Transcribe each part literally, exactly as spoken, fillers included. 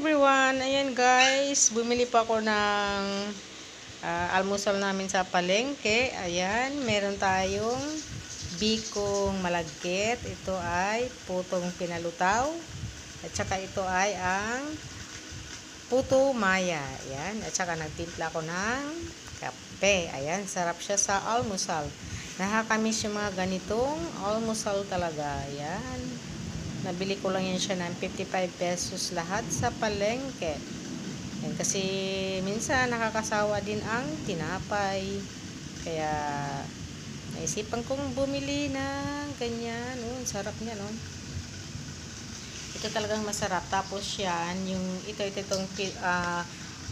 everyone! Ayan guys, bumili pa ako ng uh, almusal namin sa palengke. Ayan, meron tayong bikong malagkit. Ito ay putong pinalutaw. At saka ito ay ang puto maya. Ayan, at saka nagtimpla ako ng kape. Ayan, sarap siya sa almusal. Nakakamiss yung mga ganitong almusal talaga. Ayan. Nabili ko lang yan siya ng fifty-five pesos lahat sa palengke. Yan, kasi minsan nakakasawa din ang tinapay. Kaya naisipan kong bumili ng ganyan. Oh, sarap niya, no? Ito talagang masarap. Tapos yan, yung ito, ito itong uh,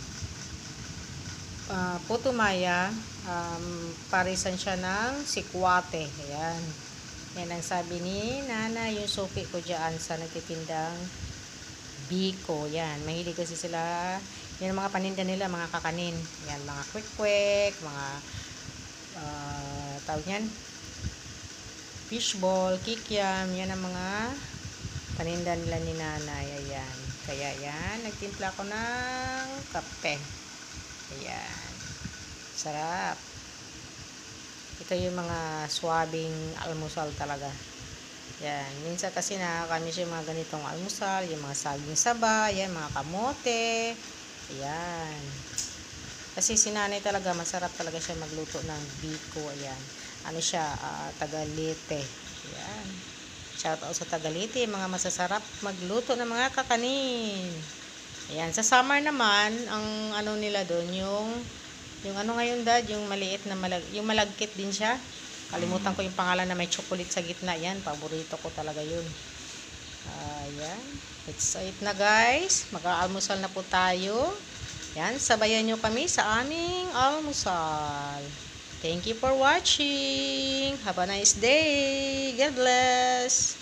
uh, puto maya. Um, parisan siya ng sikwate. Ayan. Yan ang sabi ni Nana, yung suki ko dyan sa nagtitindang biko. Yan, mahilig kasi sila. Yan ang mga paninda nila, mga kakanin. Yan, mga quick-quick, mga uh, tawag yan, fishball, kikiam. Yan ang mga paninda nila ni Nanay. Ayan. Kaya yan, nagtimpla ko ng kape. Ayan. Sarap. Ito yung mga swabing almusal talaga. Yan. Minsan kasi nakakamiss yung mga ganitong almusal. Yung mga saging saba. Yan. Mga kamote. Ayan. Kasi si Nanay talaga, masarap talaga siya magluto ng biko. Ayan. Ano siya? Uh, Tagalite. Ayan. Shout out sa Tagalite. Mga masasarap magluto ng mga kakanin. Ayan. Sa summer naman, ang ano nila doon, yung Yung ano ngayon dad, yung maliit na malag, yung malagkit din siya. Kalimutan ko yung pangalan na may chocolate sa gitna. Yan, paborito ko talaga yun. Ayan. Let's eat na guys. Mag-aalmusal na po tayo. Yan, sabayan nyo kami sa aming almusal. Thank you for watching. Have a nice day. God bless.